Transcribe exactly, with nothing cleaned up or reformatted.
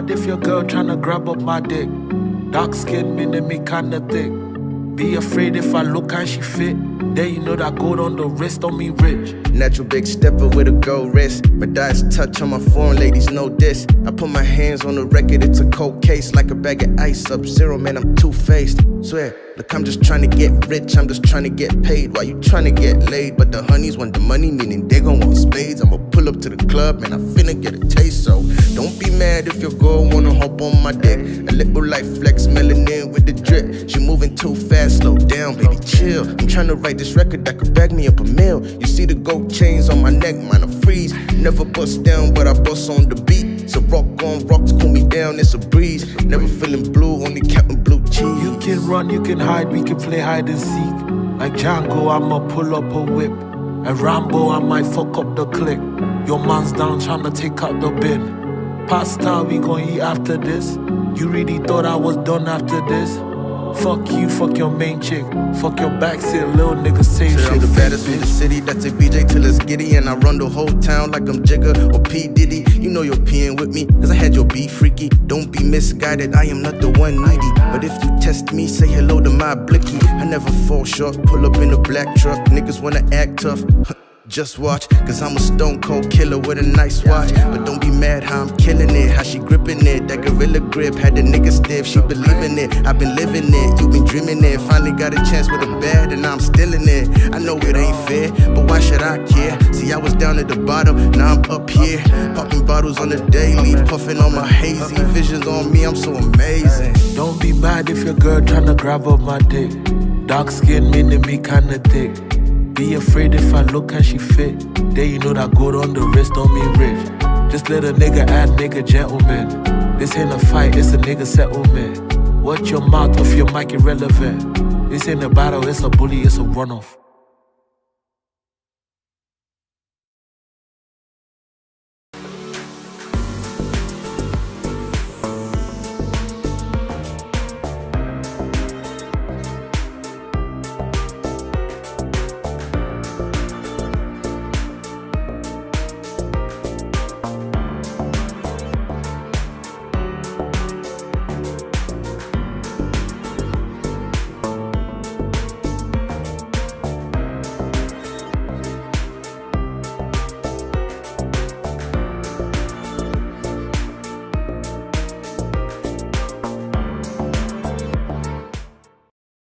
mad if your girl tryna grab up my dick. Dark skin meaning me kinda thick. Be afraid if I look and she fit. Then you know that gold on the wrist on me rich. Natural big stepper with a gold wrist. My dice touch on my foreign ladies know this. I put my hands on the record, it's a cold case. Like a bag of ice, up zero, man, I'm two-faced. Swear, look, I'm just trying to get rich, I'm just trying to get paid. While you trying to get laid, but the honeys want the money, meaning they gon' want spades. I'ma pull up to the club, man, I finna get a taste. So don't be mad if your girl wanna hop on my dick. A little like flex, melanin with the drip. She moving too fast, slow down, baby, chill. I'm trying to write this record that could bag me up a meal. You see the gold chains on my neck, mine a freeze. Never bust down, but I bust on the beat. So rock on rocks, cool me down, it's a breeze. Never feeling blue, only counting blue cheese. You can run, you can hide, we can play hide and seek. Like Django, I'ma pull up a whip. And Rambo, I might fuck up the click. Your man's down tryna take out the bin. Pasta, we gon' eat after this. You really thought I was done after this? Fuck you, fuck your main chick. Fuck your backseat, little nigga, same shit. I'm the baddest in the city, that's a B J till it's giddy. And I run the whole town like I'm Jigga or P. Diddy. You know you're peeing with me, cause I had your beat freaky. Don't be misguided, I am not the one needy. But if you test me, say hello to my blicky. I never fall short, pull up in a black truck. Niggas wanna act tough. Just watch, cause I'm a stone cold killer with a nice watch. But don't be mad how I'm killing it, how she gripping it. That gorilla grip had the nigga stiff, she believing it. I've been living it, you been dreaming it. Finally got a chance with a bad and now I'm still in it. I know it ain't fair, but why should I care? See, I was down at the bottom, now I'm up here. Popping bottles on the daily, puffing on my hazy. Visions on me, I'm so amazing. Don't be mad if your girl tryna grab up my dick. Dark skin meaning me kinda thick. Be afraid if I look and she fit. Then you know that gold on the wrist on me rich. Just let a nigga act nigga gentleman. This ain't a fight, it's a nigga settlement. Watch your mouth off your mic irrelevant. This ain't a battle, it's a bully, it's a runoff.